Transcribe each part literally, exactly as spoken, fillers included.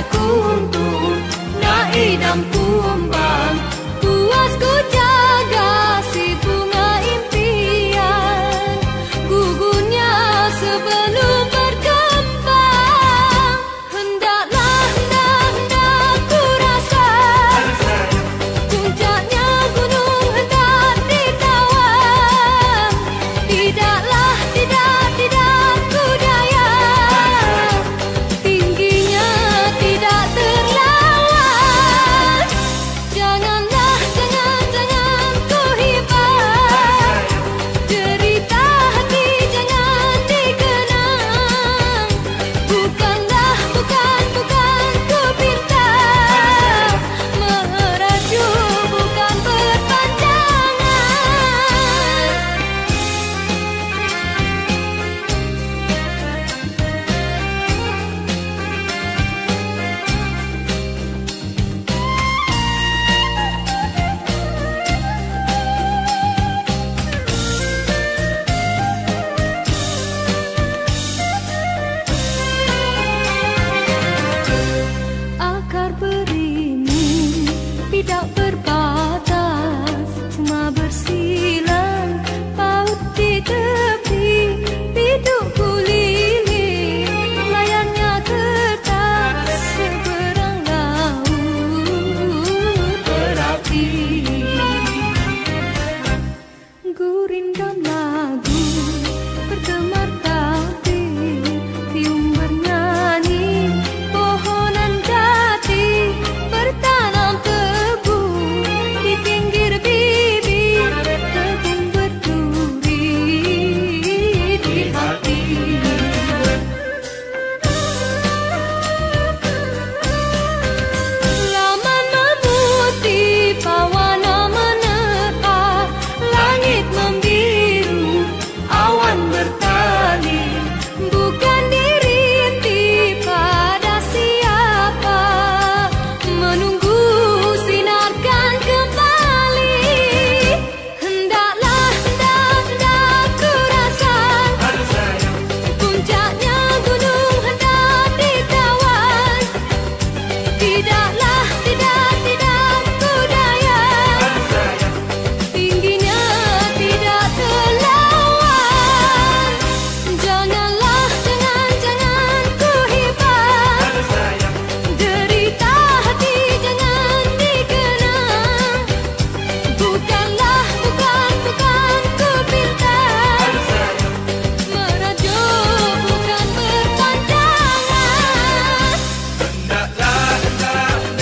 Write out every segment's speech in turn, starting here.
kuntur na idam kumbang, puas ku jaga si bunga impian, gugurnya sebelum berkembang. Hendaklah, hendak, hendak ku rasa puncaknya gunung hendak ditawan. Tidaklah, tidak, tidak ku daya, tingginya tidak terlawan. Janganlah, jangan, jangan ku hibah, derita hati jangan dikenang. Bukanlah, bukan, bukan ku pinta, merajuk bukan berpanjangan. Akar beringin tidak berbatas, cuma bersilang paut di tepi biduk kuliling. Layarnya kertas seberang laut berapi. Gurindam lagu bergemar tabir, tium bernyanyi pohonan jati bertanam tebu di pinggir bibir, tegung berduri di hati. Laman memutih, pawana menerpa, langit membiru, awan bertali. Bukan dirintih pada siapa, menunggu sinarkan kembali. Hendaklah, hendak, hendak ku rasa puncaknya gunung hendak ditawan. Tidaklah, tidak, tidak ku daya, tingginya tidak terlawan. Janganlah, jangan, jangan ku hibah, derita hati jangan dikenang. Bukanlah, bukan, bukan ku pinta, merajuk bukan berpanjangan. Hendaklah, hendak,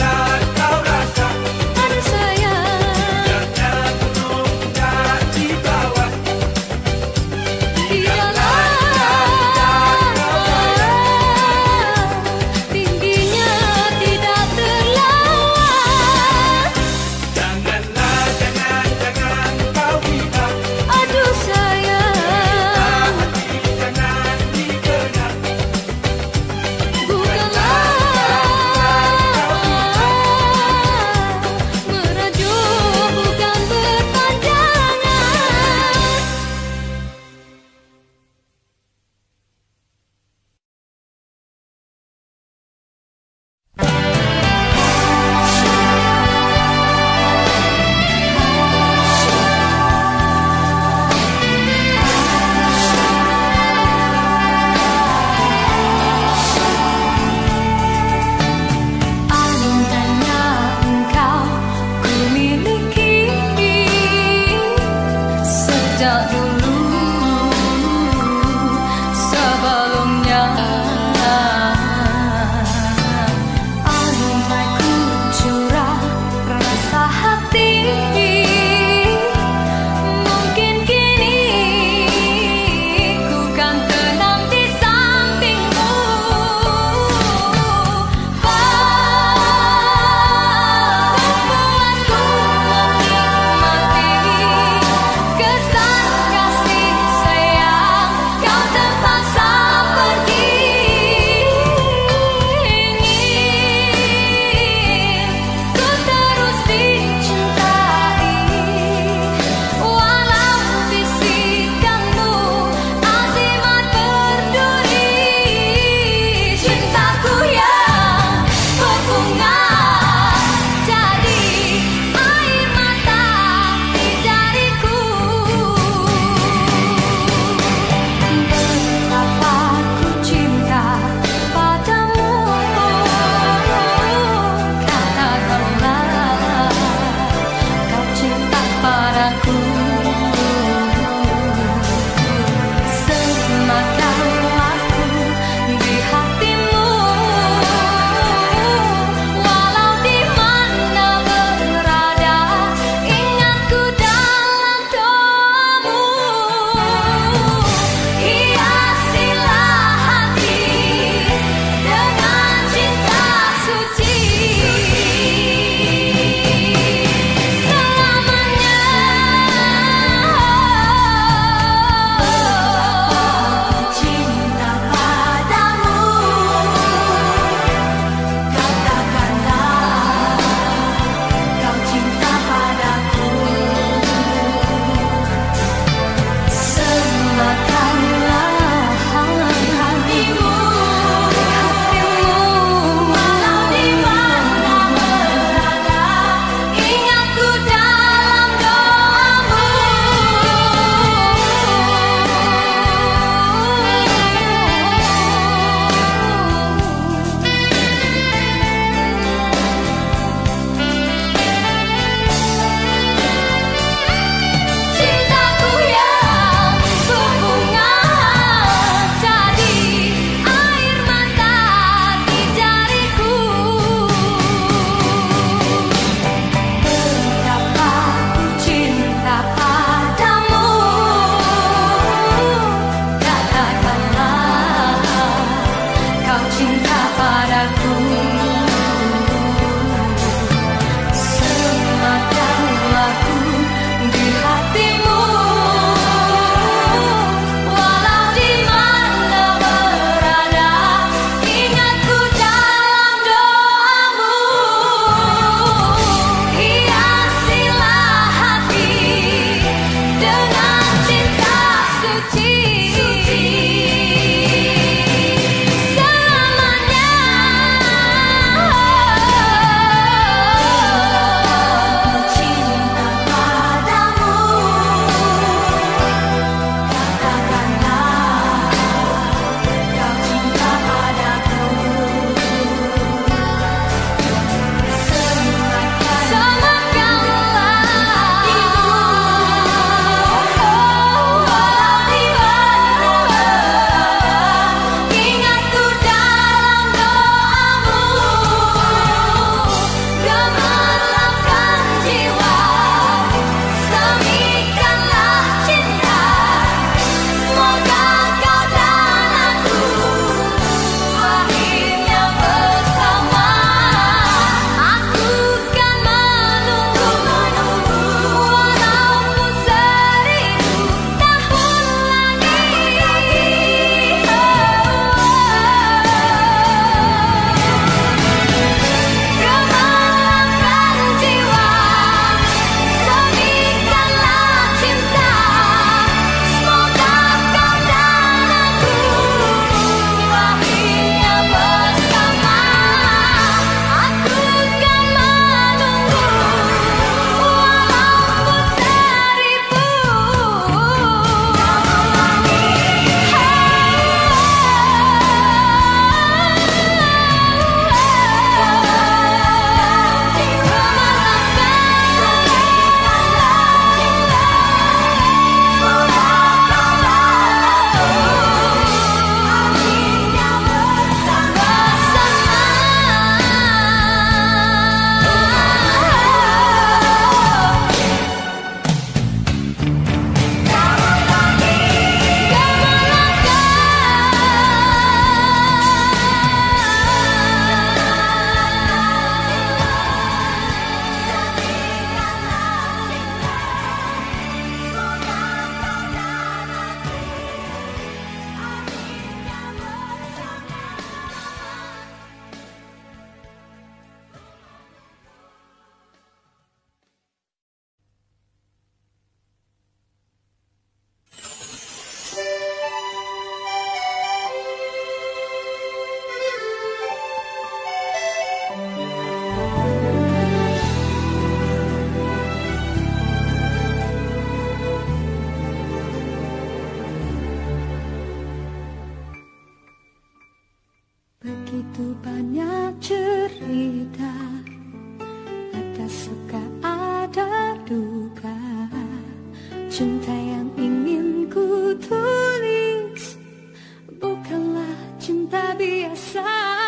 Begitu banyak cerita, ada suka ada duka. Cinta yang ingin ku tulis bukanlah cinta biasa.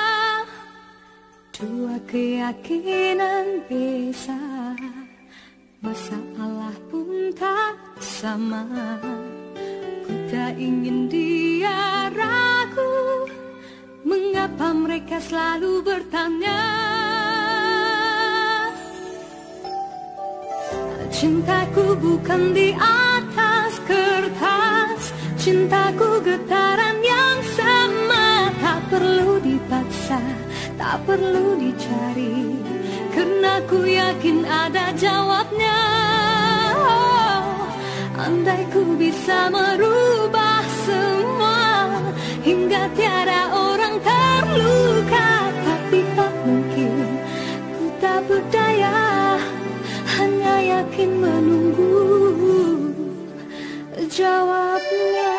Dua keyakinan bisa, masalah pun tak sama. Ku tak ingin dia ragu, mengapa mereka selalu bertanya. Cintaku bukan di atas kertas, cintaku getaran yang sama. Tak perlu dipaksa, tak perlu dicari, karena ku yakin ada jawabnya. Oh, andai ku bisa merubah semua hingga tiada orang terluka, tapi tak mungkin, ku tak berdaya, hanya yakin menunggu jawabnya.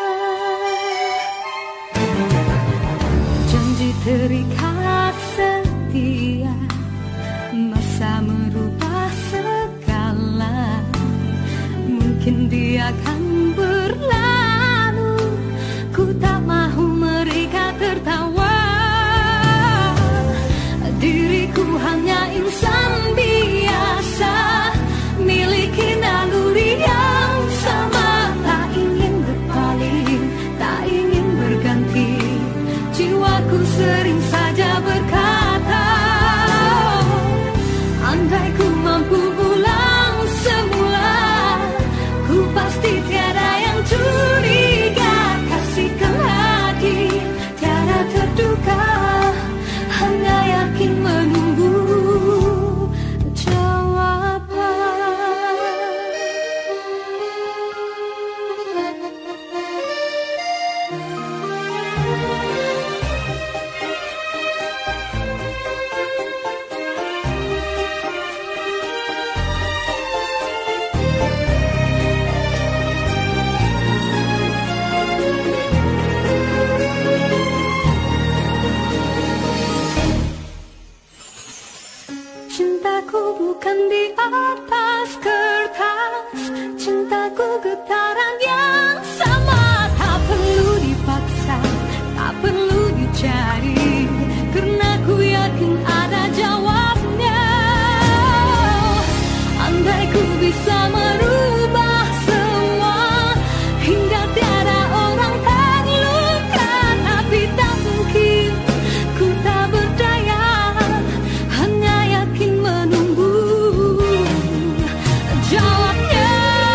Janji terikat setia, masa merubah segala. Mungkin dia akan berlalu, ku tak mahu mereka tertawa. Diriku hanya insan biasa, miliki naluri yang sama. Tak ingin berpaling, tak ingin berganti, jiwaku sering saja berkata, andai ku mampu ulang semula, ku pasti tiada yang curiga. Kasihkan hati, tiada terduga, hanya yakin menunggu jawaban. Cintaku bukan di atas kertas, cintaku getaran yang sama. Tak perlu dipaksa, tak perlu dicari, karena ku yakin ada jawabnya. Andai ku bisa merubah semua hingga tiada orang terluka, tapi tak mungkin, ku tak berdaya, hanya yakin menunggu jawabnya.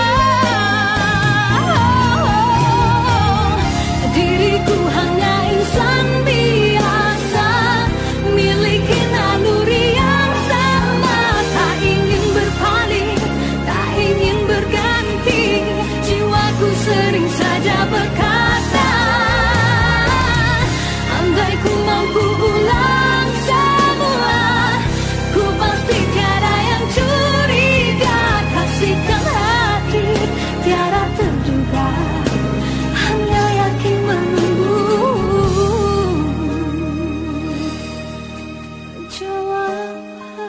Diriku hanya insan biasa, miliki naluri yang sama. Tak ingin berpaling, tak ingin berganti, jiwaku sering saja berkata, andai ku mampu ulang semua, ku pasti tiada yang curiga. Kasihkan hati, tiada terduga, hanya yakin menunggu jawaban.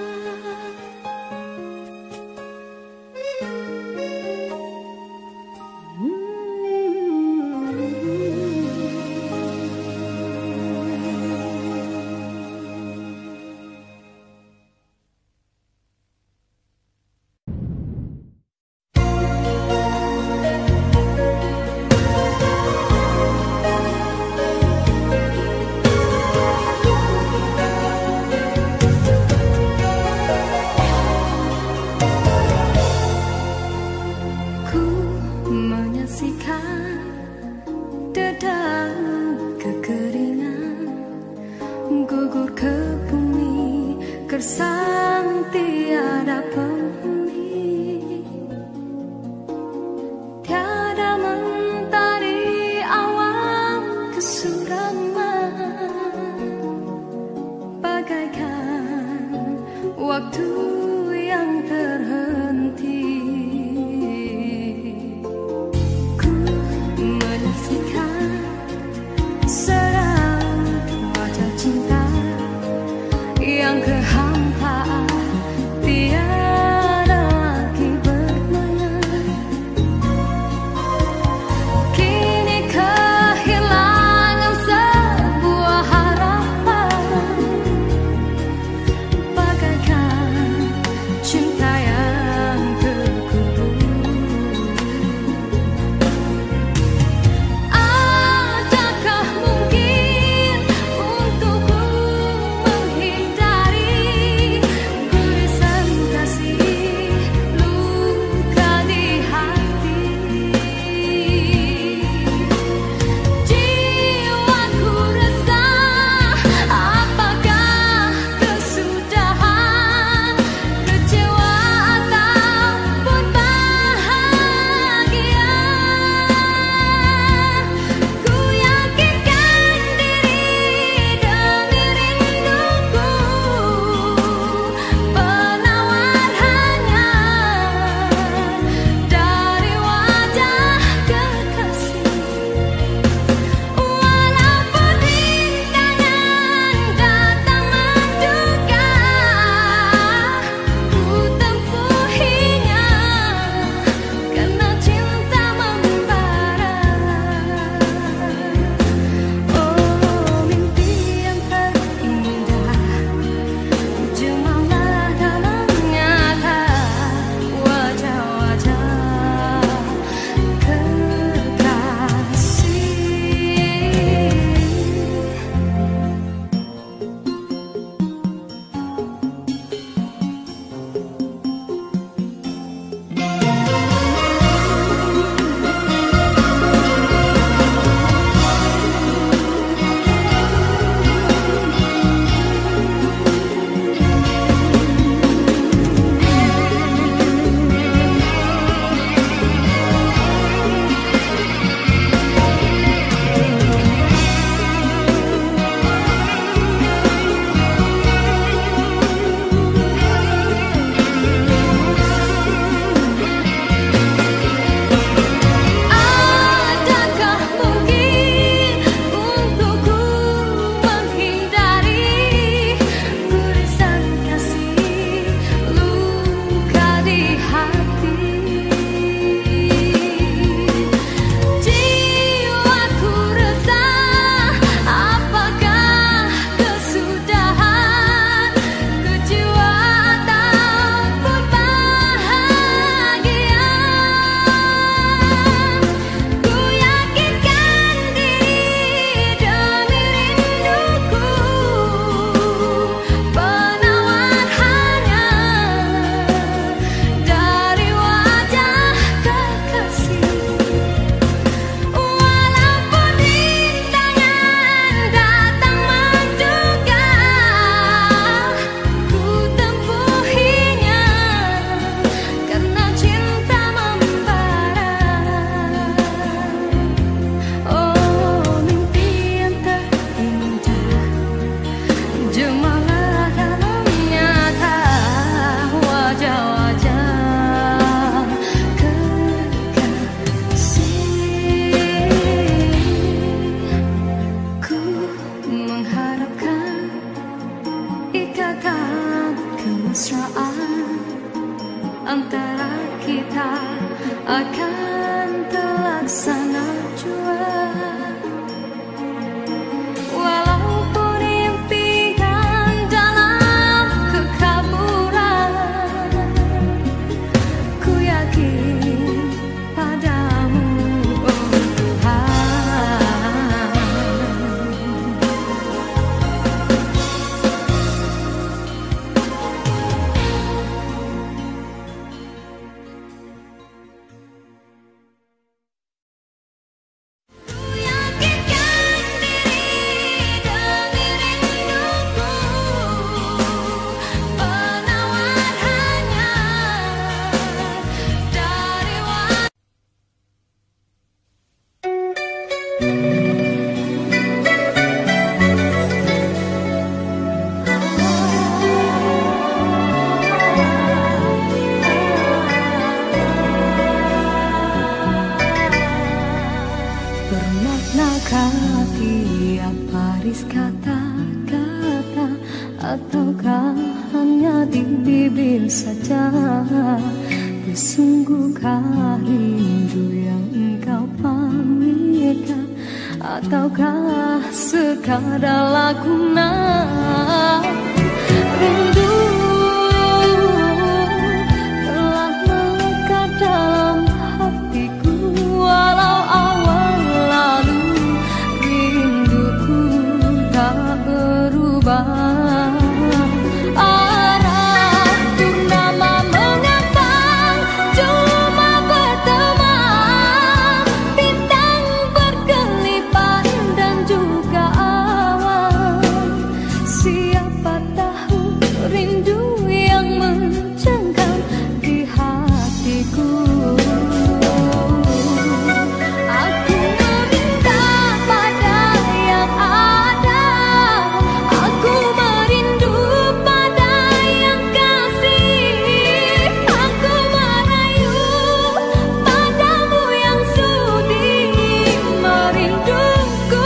Ku menyaksikan dedaunan kekeringan gugur ke bumi, gersang tiada penghuni. Tiada mentari awan kesuraman, bagaikan waktu yang terhenti. Ku menyaksikan seraut wajah cinta yang kehampaan, tiada lagi bernaya. Kini kehilangan sebuah harapan, bagaikan cinta yang terkubur. Adakah mungkin untukku menghindari gurisan kasih luka di hati? Jiwaku resah, apakah kesudahan, kecewa ataupun bahagia? Ku yakinkan diri demi rinduku, penawar hanya dari wajah kekasih. Walaupun rintangan datang menduga, ku tempuhinya karena cinta membara. Oh, mimpi yang terindah, jemalah dalam nyata wajah-wajah kekasih. Adakah mungkin untukku menghindari gurisan kasih luka di hati? Jiwaku resah, apakah kesudahan, kecewa ataupun bahagia? Ku yakinkan diri demi rinduku, penawar hanya dari wajah kekasih. Walaupun rintangan datang menduga, ku tempuhinya karena cinta membara. Oh, mimpi yang terindah, jemalah dalam nyata wajah-wajah kekasih. Ku mengharapkan ikatan kemesraan antara kita akan terlaksana jua. saja. Sesungguhkah rindu yang engkau pamerkan, ataukah sekadar lakonan? Rindu telah melekat dalam hatiku, walau awal lalu rinduku tak berubah. Arahku nama mengambang, cuma berteman. Bintang berkelipan dan juga awan. Siapa tahu rindu yang mencengkam di hatiku. Aku meminta pada yang ada, aku merindu pada yang kasih. Aku merayu padamu yang sudi merinduku.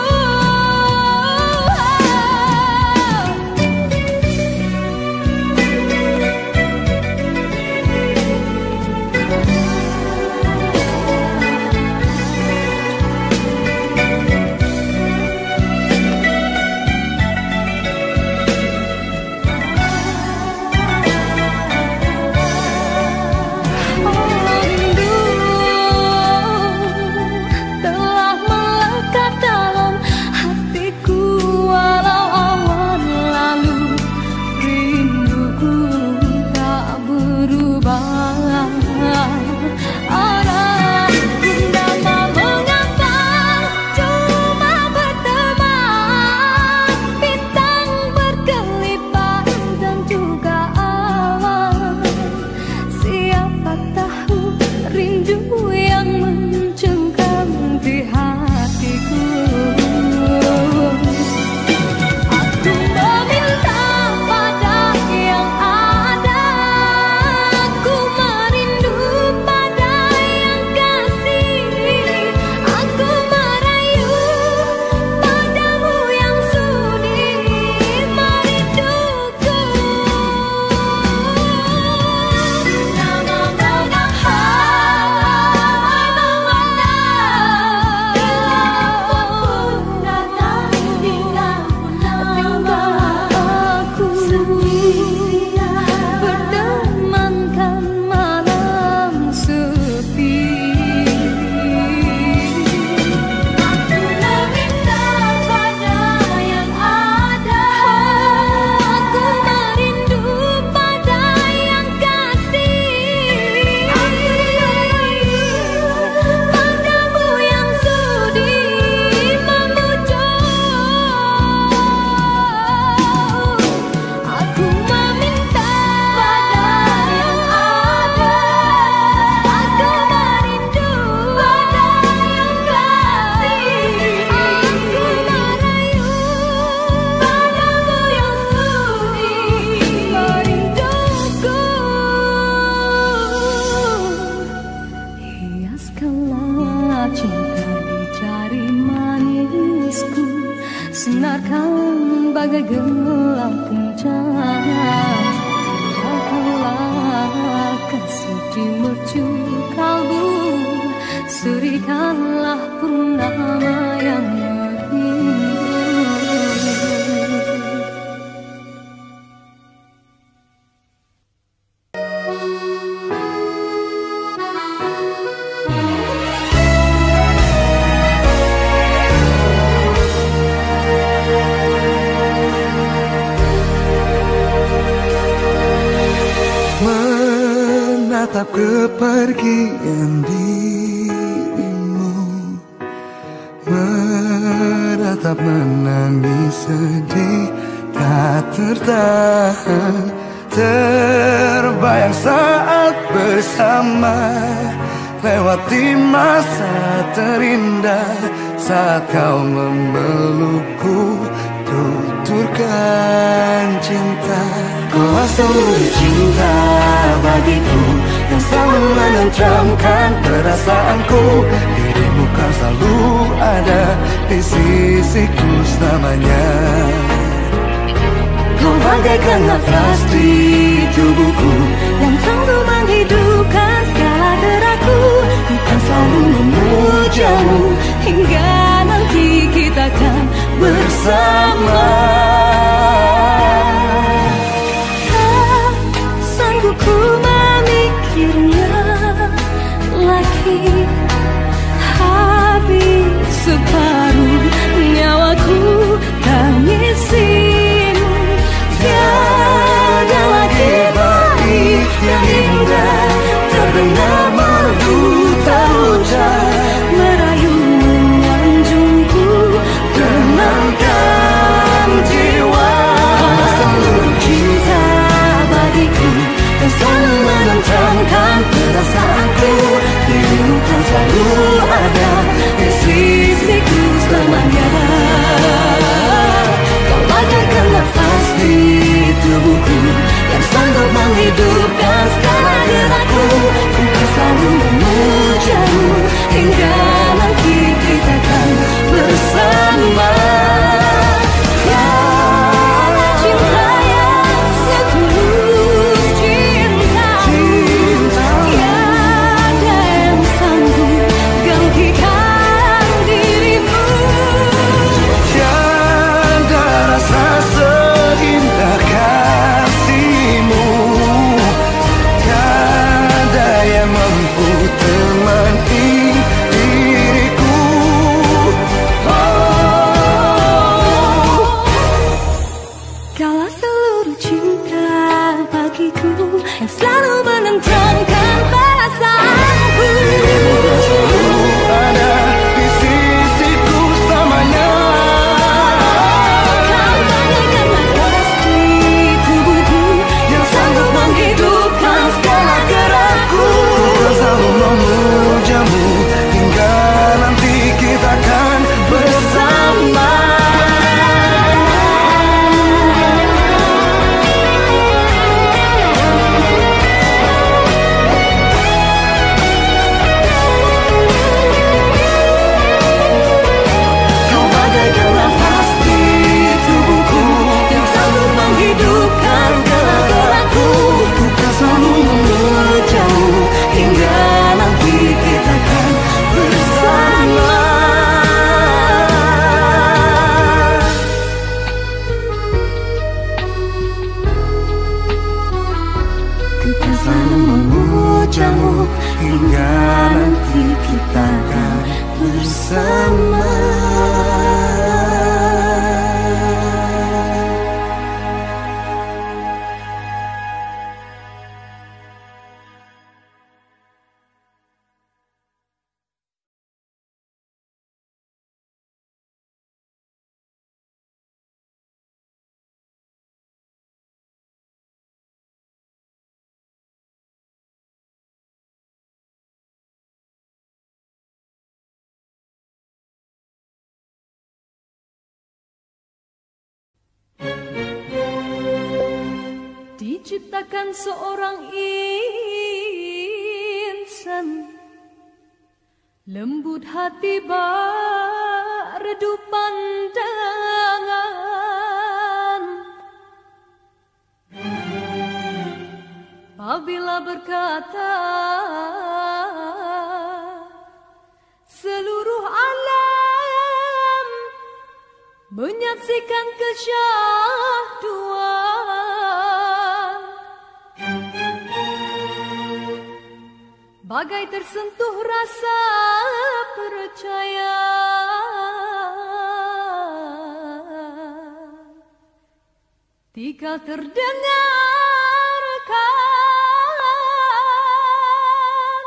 Rindu telah melekat dalam hatiku, walau awan lalu rinduku tak berubah. Arahku nama mengambang, cuma berteman. Bintang berkelipan dan juga awan. Siapa tahu rindu yang mencengkam di hatiku. Aku meminta pada yang ada, aku merindu pada yang kasih. Aku merayu padamu yang sudi merinduku. Nama mengambang, tinggal aku bertemankan malam sepi. Aku meminta pada yang ada, aku merindu pada yang kasih. Aku merayu padamu yang sudi memujuk. Aku meminta pada yang ada, aku merindu pada yang kasih. Aku merayu padamu yang sudi merinduku. Hiaskanlah cinta di jari manisku, senarkan bagai gelang kencana. Jagalah kasih di mercu kalbu, serikanlah purnama yang merindu. Menatap kepergian dirimu, meratap menangis sedih tak tertahan, terbayang saat bersama, lewati masa terindah saat kau memelukku, tuturkan cinta. Kau seluruh cinta bagiku yang selalu menenteramkan perasaanku. Dirimu kan selalu ada di sisiku selamanya. Kau bagaikan nafas di tubuhku bersama. Tak sanggup ku memikirnya lagi, habis separuh nyawaku tangisimu. Tiada lagi bait yang indah terdengar merdu tak ucap, merayu menyanjungku, tenangkan jiwa. Seluruh cinta bagiku dan selalu menentangkan perasaanku, dirimu kan selalu ada di sisiku selamanya. Kau bagaikan nafas di tubuhku yang sanggup menghidupkan segala gerakku. Ku kan selalu memujamu hingga nanti kita kan bersama. Tiada cinta yang setulus cintamu, tiada yang sanggup gantikan dirimu. Tiada rasa seindah kasihmu, tiada yang mampu temani diriku. Kaulah seluruh cinta bagiku yang selalu menentangkan perasaanku. Ada di sisiku selamanya. Kau bagaikan nafas di tubuhku Yang sanggup menghidupkan segala gerakku. Ku selalu memujamu hingga nanti kita akan bersama. Kau bagaikan nafas di tubuhku yang sanggup menghidupkan segala gerakku. Ku kan selalu memujamu Hingga nanti kita akan bersama. Ku kan selalu memujamu hingga nanti kita akan bersama. Diciptakan seorang insan, lembut hati berredup pandangan. Apabila berkata seluruh alam menyaksikan kesyahduan, bagai tersentuh rasa percaya. Tika terdengarkan,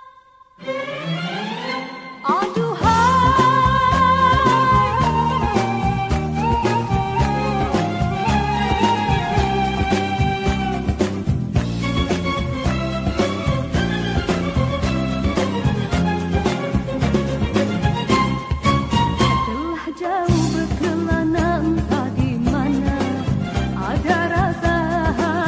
telah jauh berkelana entah di mana, ada rasa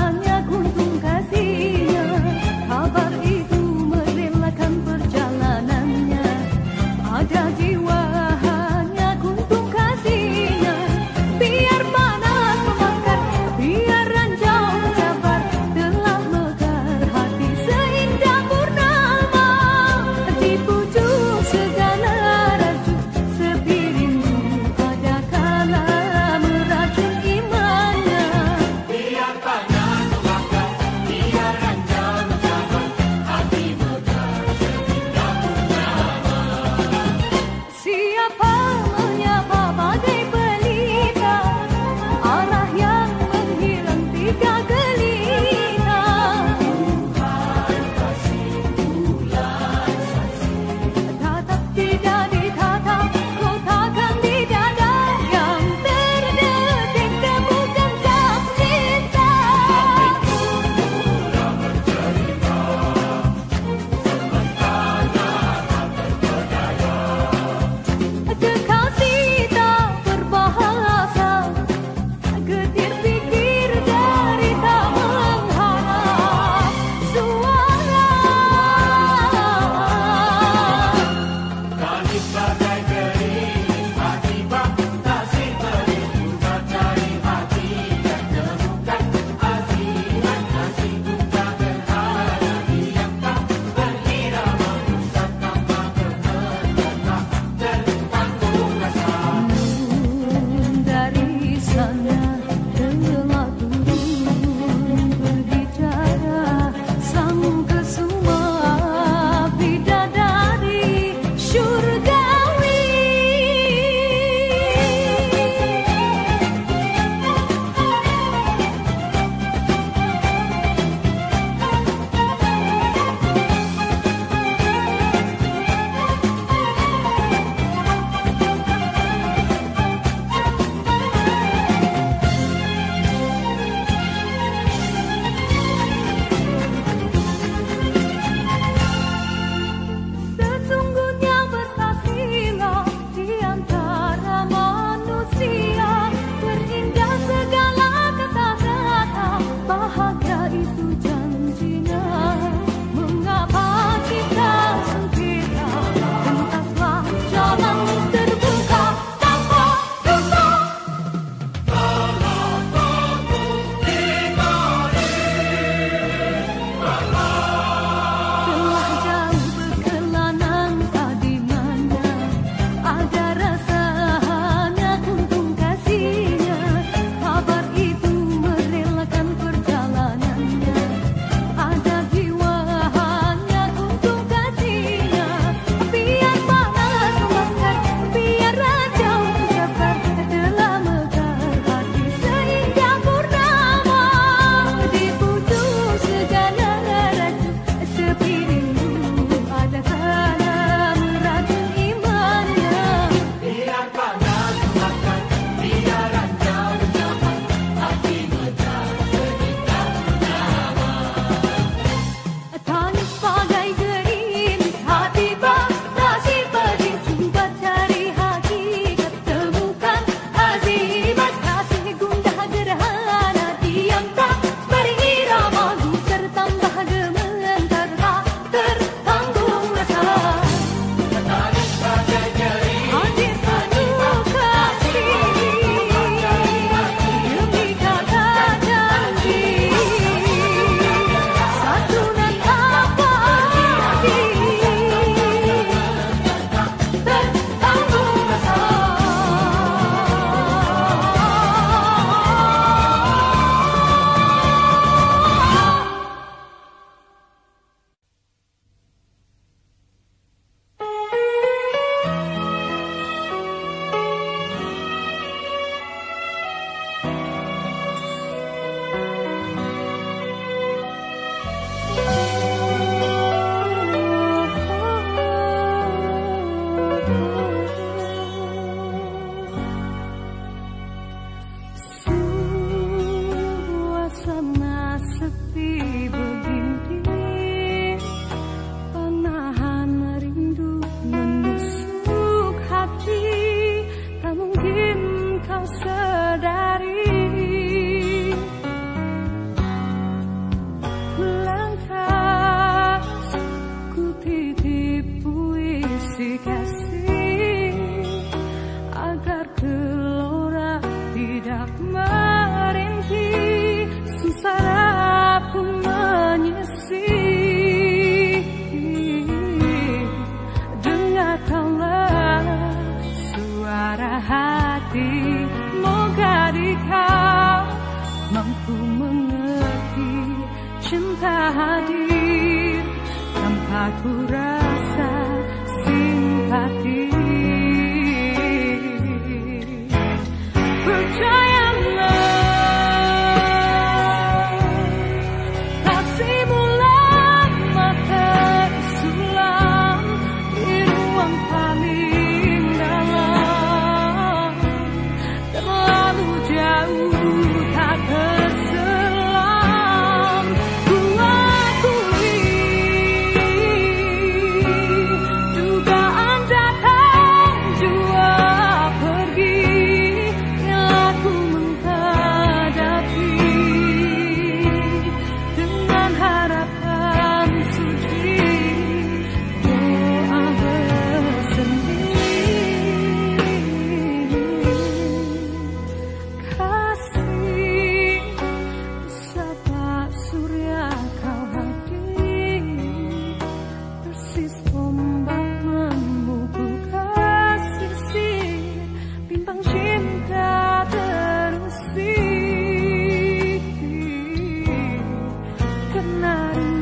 Kenari